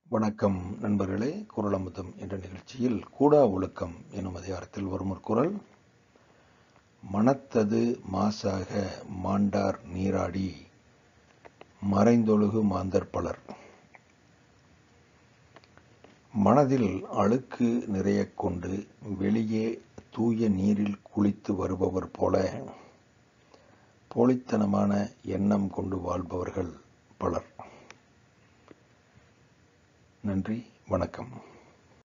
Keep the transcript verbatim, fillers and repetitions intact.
வணக்கம் நண்பர்களே. குறள் அமுதம் என்ற நிகழ்ச்சியில் கூடா ஒழுக்கம் எனும் அதிகாரத்தில் வரும் ஒரு குறள். மனத்தது மாசாக மாண்டார் நீராடி மறைந்தொழுகு மாந்தர் பலர். மனதில் அழுக்கு நிறைய கொண்டு வெளியே தூய நீரில் குளித்து வருபவர் போல போலித்தனமான எண்ணம் கொண்டு வாழ்பவர்கள் பலர். நன்றி, வணக்கம்.